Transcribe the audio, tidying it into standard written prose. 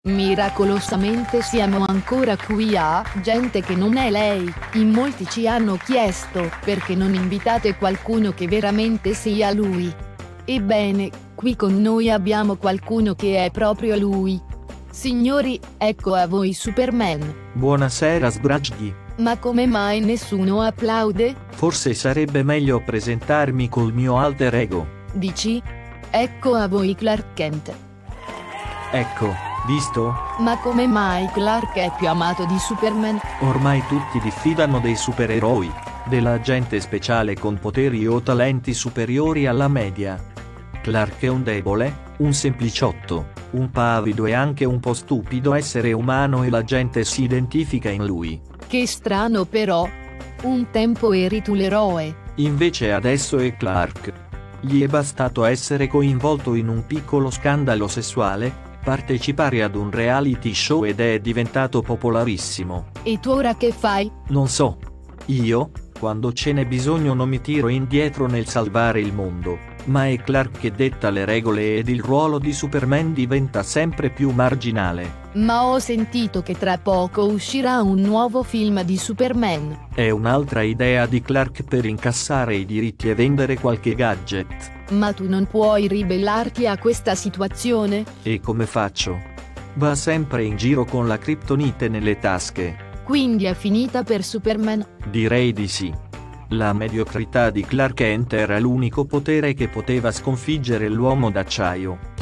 Miracolosamente siamo ancora qui gente che non è lei. In molti ci hanno chiesto perché non invitate qualcuno che veramente sia lui. Ebbene, qui con noi abbiamo qualcuno che è proprio lui. Signori, ecco a voi Superman. Buonasera Sbragli. Ma come mai nessuno applaude? Forse sarebbe meglio presentarmi col mio alter ego. Dici? Ecco a voi Clark Kent. Ecco, visto? Ma come mai Clark è più amato di Superman? Ormai tutti diffidano dei supereroi, della gente speciale con poteri o talenti superiori alla media. Clark è un debole, un sempliciotto, un pavido e anche un po' stupido essere umano e la gente si identifica in lui. Che strano però. Un tempo eri tu l'eroe. Invece adesso è Clark. Gli è bastato essere coinvolto in un piccolo scandalo sessuale, partecipare ad un reality show ed è diventato popolarissimo. E tu ora che fai? Non so. Io, quando ce n'è bisogno non mi tiro indietro nel salvare il mondo, ma è Clark che detta le regole ed il ruolo di Superman diventa sempre più marginale. Ma ho sentito che tra poco uscirà un nuovo film di Superman. È un'altra idea di Clark per incassare i diritti e vendere qualche gadget. Ma tu non puoi ribellarti a questa situazione? E come faccio? Va sempre in giro con la criptonite nelle tasche. Quindi è finita per Superman? Direi di sì. La mediocrità di Clark Kent era l'unico potere che poteva sconfiggere l'uomo d'acciaio.